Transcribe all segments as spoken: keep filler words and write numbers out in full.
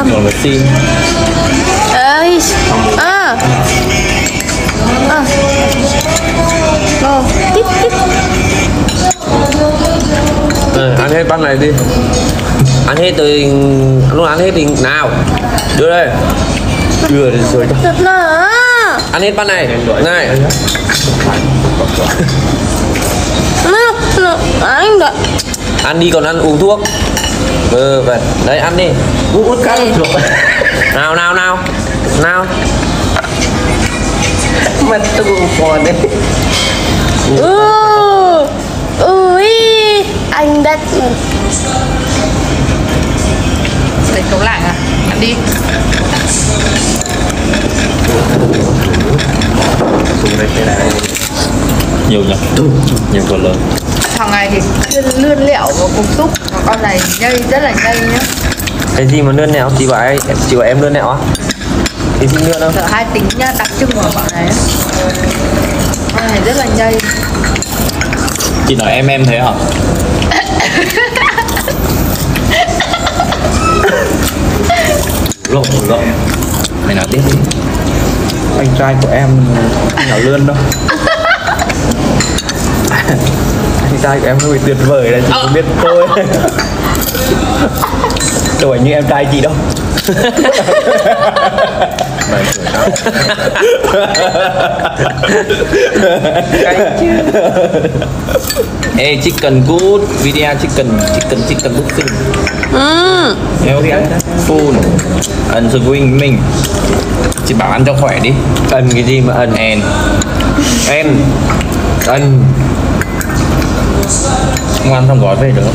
Còn một xin. Ơi. À. À. Rồi, tiếp tiếp. Rồi, ăn hết bát này đi. Ăn hết rồi, luôn ăn hết thì nào. Đưa đây. Đưa đi rồi. Thật là. Ăn hết bát này. Này. Nó, anh đã. Ăn đi còn ăn uống thuốc. Ừ, vậy. Đấy ăn đi. Út cá luộc. Nào nào nào. Nào. Mất tung phòn đấy. Ừ. Ui, anh đất. Để cấu lại à? Ăn đi. Xuống đây thế này. Nhiều nhỉ? Nhiều còn lớn. Thằng này thì lươn, lươn lẹo và cục xúc. Còn con này nhây, rất là nhây nhá. Cái gì mà lươn nẹo? Chị bảo em, chị bảo em lươn nẹo á? Thì xin lươn đâu? Sợ hai tính nhá, đặc trưng của bọn này. Con này rất là nhây. Chị nói em em thế hả? Lộn lộn. Mày nói tiếp đi. Anh trai của em nào lươn đâu. Anh trai của em hơi tuyệt vời là chị không biết tôi. Đâu phải như em trai chị đâu. Mày sửa sao? Ê, chicken good video chicken chicken chicken boxing. Ừ. Theo full ẩn sự win mình. Chị bảo ăn cho khỏe đi. Ân cái gì mà ân? En En. Ân. Không ăn xong gói về được.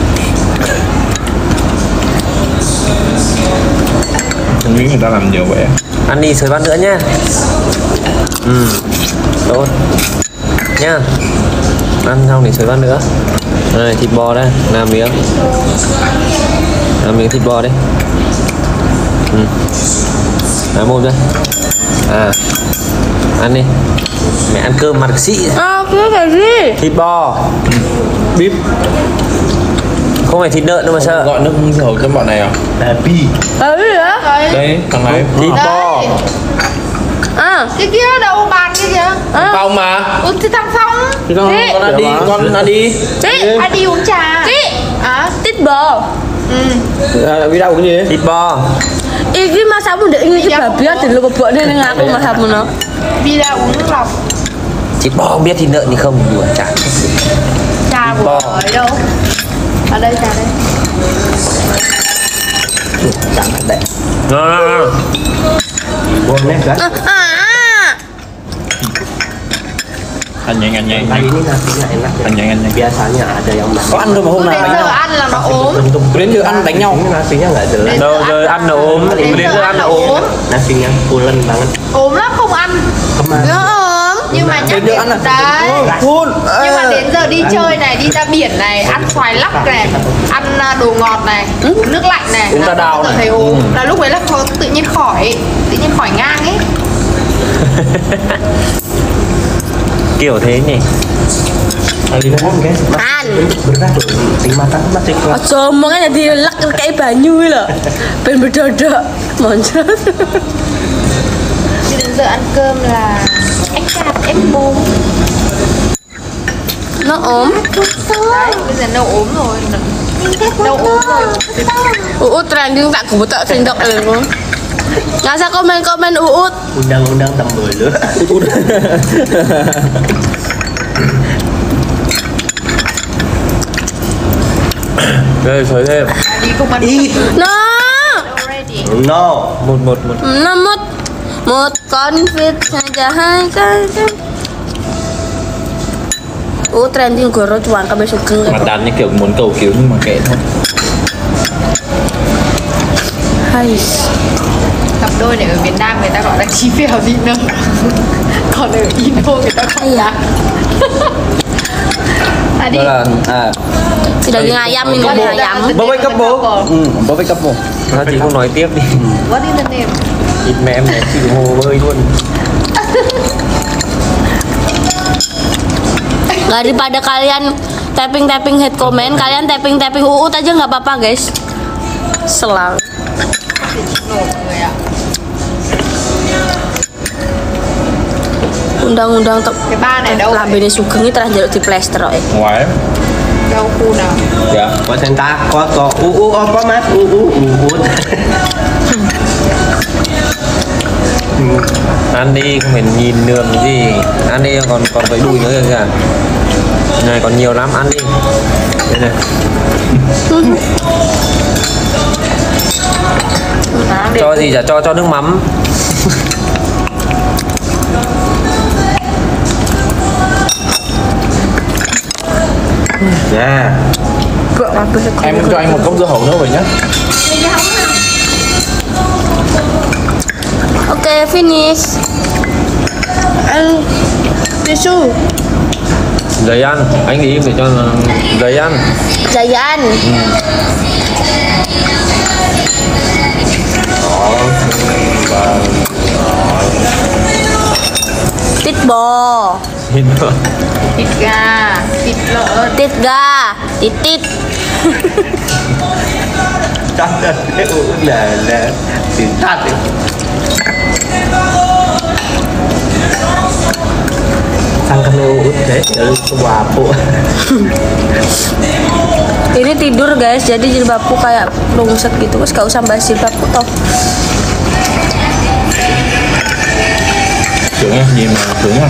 Không nghĩ người ta làm nhiều vậy. Ăn đi sới bát nữa nhá. Ừ. Tốt. Nhá. Ăn xong thì sới bát nữa. Đây thịt bò đây, làm miếng. Làm miếng thịt bò đấy. Ừ. Làm mồm đây. À. Ăn đi. Mẹ ăn cơm mặt sĩ. À, cái cái gì? Thịt bò. Bíp. Không phải thịt lợn đâu mà sợ. Gọi nước dầu cho bọn này à? Là pi. Cái gì á? Đây, thằng này. Thịt bò. À. Cái kia đâu bàn kia kìa. À. Không mà. Ừ thì thằng Phong. Thì con, Thế. con ăn đi, con ăn đi. Chị. Ai đi uống trà. Chị. À? Tít bò. Ừ. Video cái gì? Thịt bò. Ini masa muda ini kita biar di lupa buat dia dengan aku masa pun nó. Đi ra uống nước lọc. Thịt bò không biết thịt lợn thì không đùa chả. Trà Thịt của bò. ở đâu? Ở đây trà đây. Chẳng thật đấy. Nó nó nó. Buồn nét gắt. À, à. Ăn nhanh, ăn nhanh. Tadi ini nasinya enak ya. Ăn nhanh, ăn nhanh. Biasanya ada yang makan. Có ăn rồi mà hôm Cứ nào đến đánh giờ nhau. ăn là nó ốm. Đến giờ ăn đánh nhau. Ini nasinya nggak jelas. Đến Đâu giờ giờ ăn là ốm. Đến Đến giờ giờ ăn là ốm. Nasinya pulen banget. Ốm lắm không ăn. Kemarin. Nó ốm. Nhưng mà nhắc Đến giờ đến ăn là đấy. full. Nhưng mà đến giờ đi chơi này, đi ra biển này, ăn xoài lắc này, ăn à, đồ ngọt này, uống nước lạnh này, Uống là trà đào không bao giờ này. thấy ốm. Ừ. Là lúc ấy là khó, tự nhiên khỏi, tự nhiên khỏi ngang ấy. Kiểu thế nhỉ. Lagi kan guys. Ăn. Berat loh. Lima tahun masih kuat. Ở makanya dia lak kayak banyu lah. Ben berdodo. Moncrat. Chứ đến giờ ăn cơm là ếch chạt, ếch bông. Nó ốm. Đấy, bây giờ nấu ốm rồi. Nấu ốm rồi. Uut trending tak gue tak sendok lu. Nggak usah komen-komen Uut. Undang-undang tambah lu. Rồi sới thêm. À, đi không ăn Ít. No. already. No. Một một một. Nó một một con vịt saja hai cái. Uut trending gue rồi cuan kami sugeng. Mặt đàn như kiểu muốn cầu cứu nhưng mà kệ thôi. Hai. Cặp đôi này ở Việt Nam người ta gọi là chi phèo dị nợ. Còn ở Indo người ta gọi là à đi. Đó là à. Tidak ngayam ini What is the- ngayam. the Bố với name cấp of the bố. couple? Ừ, có với couple. Thôi chị không nói tiếp đi. What is the name? Thịt mẹ em này chị hồ bơi luôn. Daripada kalian tapping-tapping head comment, kalian tapping-tapping Uut aja nggak apa-apa guys. Selang. thể chịu nổi mọi người ạ. Undang-undang untuk Cái ba này đâu làm vậy? bini sugeng itu terus di plester rồi. Ngoài ấy. Đâu khu nào? Dạ. Có thanh ta có có u u có mát u u u u. Ăn đi không phải nhìn nườm gì, ăn đi còn còn phải đùi nữa kìa. Này còn nhiều lắm, ăn đi. Đây này. Cho gì chả cho cho nước mắm. Yeah. Em cho anh một cốc dưa hấu nữa vậy nhá. Ok, finish. Ăn tisu. Giấy ăn, anh ý phải cho giấy ăn. Giấy ăn. Tít bò, Nhìn thôi. Thịt gà, thịt lợn. tít gà, tít tít. Chắc cái u là là tiền thật đấy. Sang kamera u deh dari wapu. Ini tidur guys, jadi jilbabku kayak lungset gitu. Terus gak usah bahas jilbabku toh. Sướng nhá, nhìn mà sướng nhá.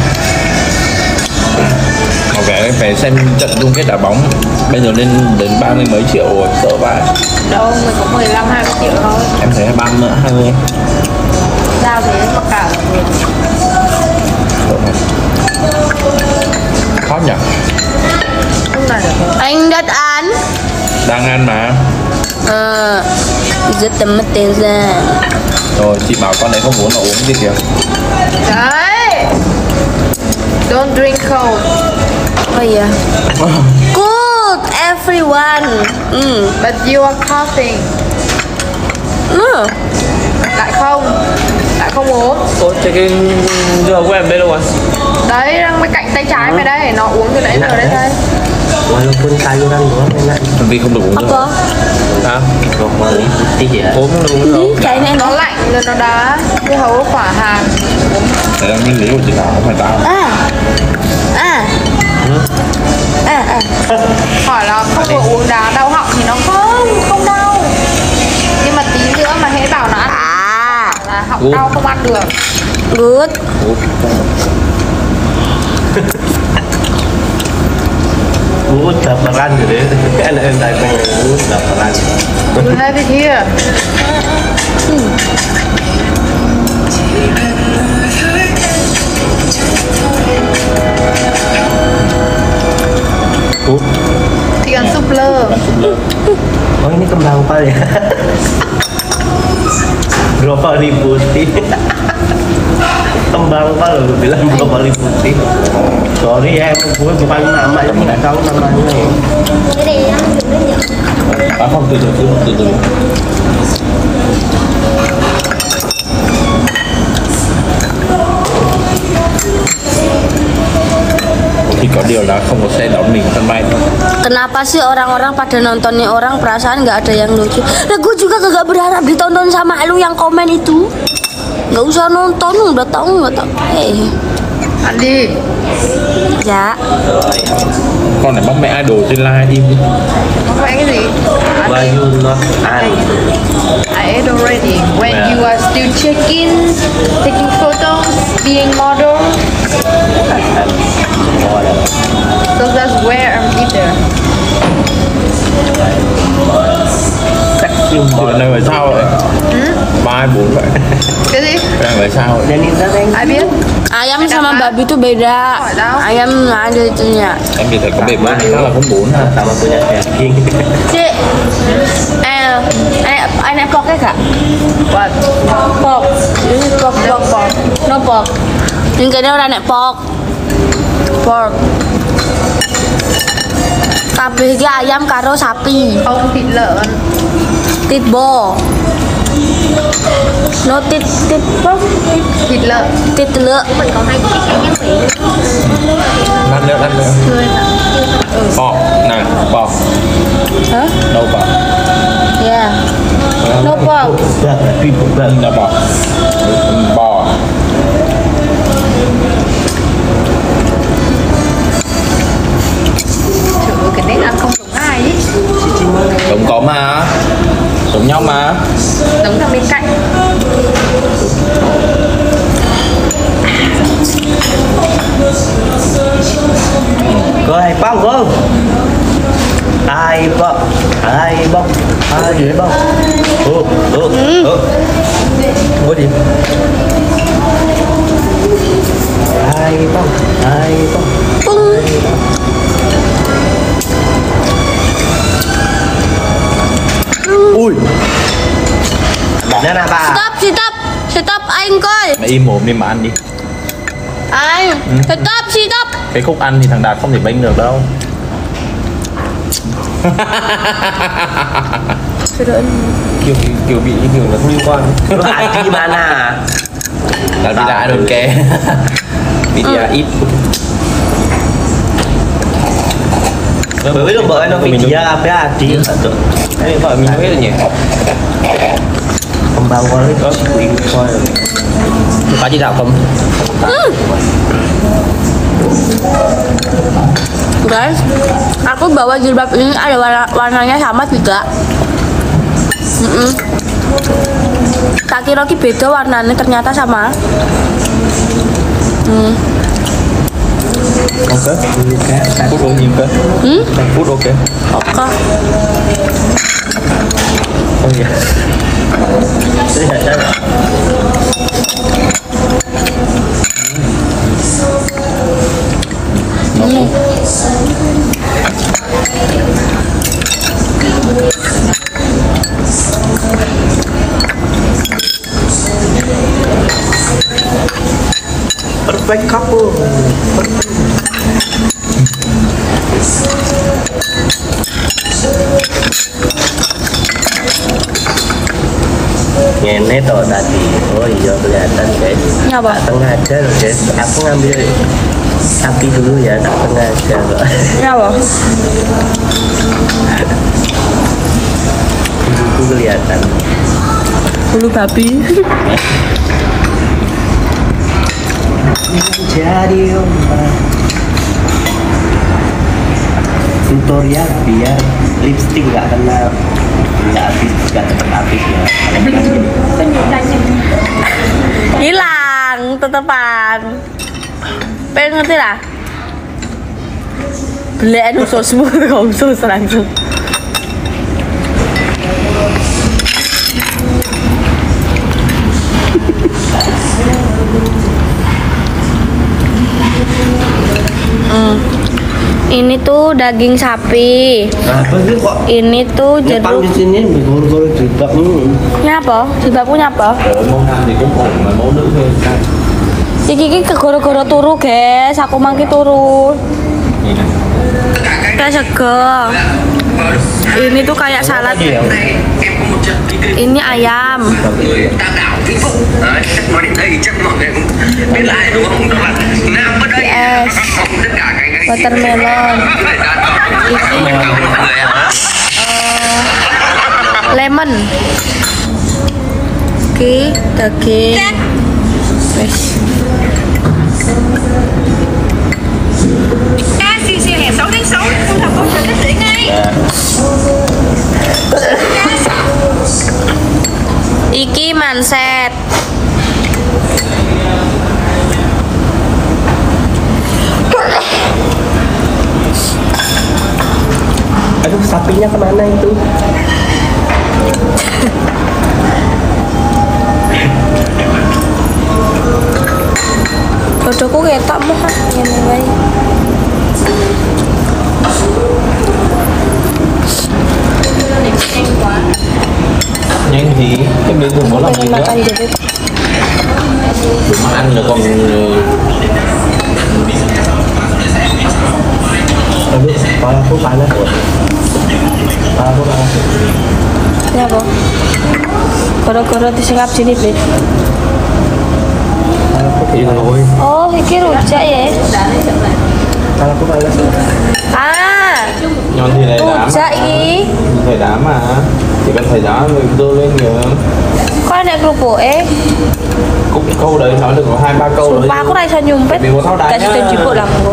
Mà vẻ phải xem trận chung kết đá bóng bây giờ lên đến ba mươi mấy triệu rồi, sợ vãi. Đâu, mình có mười lăm hai mươi triệu thôi. Em thấy ba mươi hai mươi. Giao thế mà cả người. Sợ này. Khó nhỉ? Không là được. Anh đất án. Đang ăn mà. Ờ, rất tầm mất tiền ra. Rồi chị bảo con đấy không muốn nó uống gì kìa. Đấy. Don't drink cold. Oh iya. Good everyone. Ừ. But you are coughing. Ừ. Lại không. Lại không uống. Ủa, thế cái dưa hấu của em đây đâu rồi? Đấy, đang bên cạnh tay trái mày đây. Nó uống từ nãy giờ đấy thôi. Walaupun sayuran doang enak. Vì không được uống nước. Apa? Hả? Rok mali putih ya. Uống không được uống Ini kayaknya Nó enak. lạnh rồi nó đá. Dưa hấu quả hàn. Đấy là nguyên lý của chị Thảo, không phải tao. À. À. À à. Hỏi là không có uống đá đau họng thì nó không, không đau. Nhưng mà tí nữa mà hễ bảo nó ăn À. là họng đau không ăn được. Good. U daperan gitu. Enak entar pengen u daperan. You have it here. U. Thì ăn súp lơ. Oh ini kembang pal ya. Brokoli putih. Kembang pal lu bilang brokoli putih. Sorry em, gue bukan namanya, nggak tahu namanya. À không, từ từ, từ từ, từ từ. Thì có điều là không có xe đón mình sân bay thôi. Kenapa sih orang-orang pada nontonnya orang perasaan nggak ada yang lucu? Nah gue juga kagak berharap ditonton sama lu yang komen itu. Nggak usah nonton, udah tahu nggak tahu. Eh, Ăn đi. dạ. Con này bóc mẹ idol trên live im đi. Không phải cái gì? Ăn Why đi. you not an? I ate already. When Yeah. you are still checking, taking photos, being model. So that's where I'm eater. Sexy Chị này phải sao vậy? Ba bốn vậy. Cái gì? Cái này phải sao vậy? Dan ini kan Ai biết? Ayam sama babi itu beda. Hỏi tao. Ayam ada itunya. Em chỉ thấy có bể ba khác là không bốn ha. sama punya daging. Cik, eh, eh, enak poknya kak? What? Pok, ini pok, pok, pok, no pok. Ini kayaknya orang nek pok, pork. Kabeh iki ayam karo sapi, Không, thịt lợn. tit bo. No tit tit pok, tit, Thịt lợn. tit lợ. Lăn nữa, lăn nữa. Bò, này, bò. Hả? Đâu bò? Yeah. No Apa? Bak, babi bak. Ini apa? Bò. Trời ơi, cái nét ăn không giống ai ấy. Cũng có mà. Giống nhau mà. Giống thằng bên cạnh. Có ai bông không? Ai bông? Ai bông? Ai gì bông? Ồ, ồ, ồ. Ủa gì? Ai bông? Ai bông? Pung. Ui. Nè nè bà. Stop, stop, stop anh coi. Mày im mồm đi mà ăn đi. Anh, stop, stop. Cái khúc ăn thì thằng Đạt không thể bênh được đâu. kiểu kiểu bị kiểu là không liên quan. Nó hại chi mà nè. Đạt bị lại rồi kìa. Bị đi à ít. Bởi vì lúc bởi nó bị chia ra phải chi satu. Đấy gọi mình biết là nhỉ. Không bao qua đấy có quỷ coi rồi. Có chỉ đạo không? Guys, aku bawa jilbab ini ada warna, warnanya sama juga. Mm-mm. Tak kira ki beda warnanya, ternyata sama. Hmm. Ok. Phút ok nhiều cơ. Hmm? Phút ok. Oke. Oh iya. Saya saya. Ini. Perfect couple. Ngene toh tadi. Oh iya kelihatan guys. Ini apa? Tak sengaja loh guys. Aku ngambil sapi dulu ya, tak sengaja loh. Ini apa? Itu kelihatan. Bulu babi. Jadi ombak. Tutorial biar lipstick nggak kena nggak habis nggak cepet habis ya. Hilang tetepan. Pengen ngerti lah. Beliin ususmu kau usus langsung. Hmm. Ini tuh daging sapi. Nah, apa sih kok Ini tuh nyepang jeruk. di sini bergoro-goro jilbab ini. Nyapa? Jilbabku nyapa? Môn nam thì cũng ổn mà môn nữ thôi. Iki iki kegoro-goro turu, guys. Aku mangki turu. Nhìn này. Kayak sego. Ini tuh kayak salad. Ini ayam. Es. Watermelon. Ini eh, lemon. Oke, daging. Wes. Iki manset. Aduh, sapinya kemana itu? Bodohku ketok mah ngene wae. Nhanh thì cái bên cùng có làm gì Pengen nữa. makan jadi. Đừng mà ăn rồi còn Aduh, kepala aku panas loh. Kepala aku panas. Ini apa? Goro-goro disingap sini, Blit. Kepala aku thì thôi. Oh, iki rujak ya. Kalau aku balas. À, Nhon thì này đá rujak mà. iki. Phải đá mà. Chỉ cần phải đá rồi đưa lên kìa. Kok nek klupuke? Cũng câu đấy nói được có hai ba câu Sumpah aku ra iso nyumpet. Tapi mau tahu Gak danya. sida jupuk lah aku.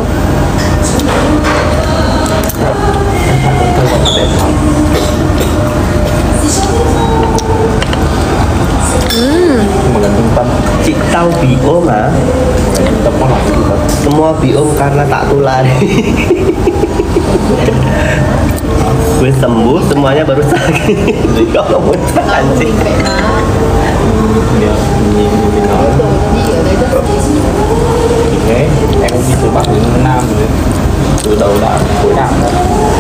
Mà gần trung tâm. Chị tahu biom hả? Trung tâm có lòng trung tâm. Semua biom karena tak tular. Gue sembuh semuanya baru sakit. Jadi kalau mau anjing. Vậy mà Nhìn nhìn mình nói. đi ở đấy rất Thì thế em cũng đi từ Bắc đến Nam rồi. Từ đầu đã cuối đảo rồi.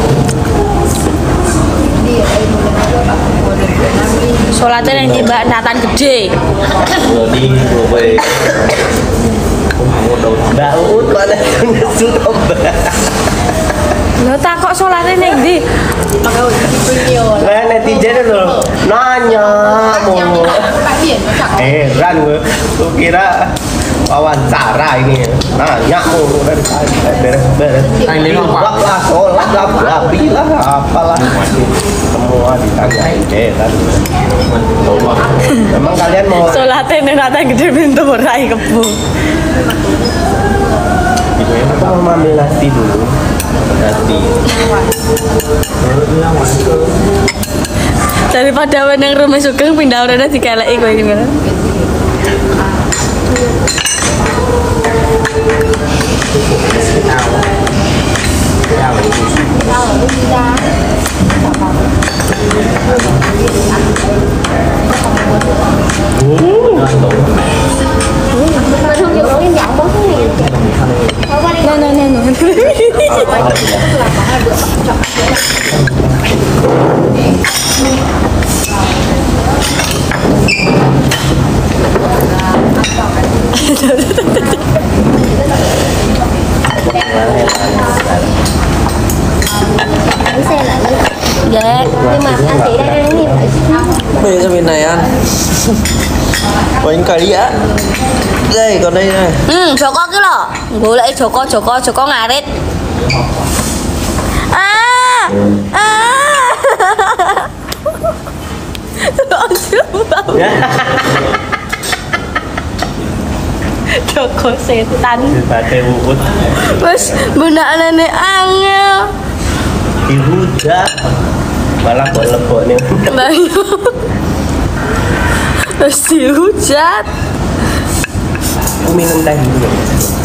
đi ở đây một lần nữa bạn một lần Việt Nam đi Salate nang tiba Nathan gede. Vừa đi vừa về. Không phải một đầu thẳng. Mbak Uut kok ada nyesut om. Lho tak kok salate ning ndi? mặc dù đi nhiều là Nah netizen itu nanya mulu. bãi biển nó chẳng có Eh, Ran gue, lu kira wawancara ini nanya mulu dari tadi beres-beres. Anh lấy hoa quả. Sholat lah, sholat lah, babi lah, apalah. Semua ditanyain deh kan. Memang kalian mau Salate ning Nathan gede pintu ora kebo. Aku mau ambil nasi dulu. Nasi. Daripada weneng rumah sugeng pindah urene dikeleki kowe iki. No no no no. Dạ, nhưng mà anh chị đang ăn gì vậy? Bây giờ bên này ăn. Bánh cà rĩa. Đây, còn đây này. Hmm, Joko ki lho. Goleki Joko, Joko, Joko ngarit. Ah! Ah! Joko setan. daripada Uut Wes benakne angel. dihujat malah kok lebok nih. Lah iya. Wes dihujat. Aku minum teh dulu.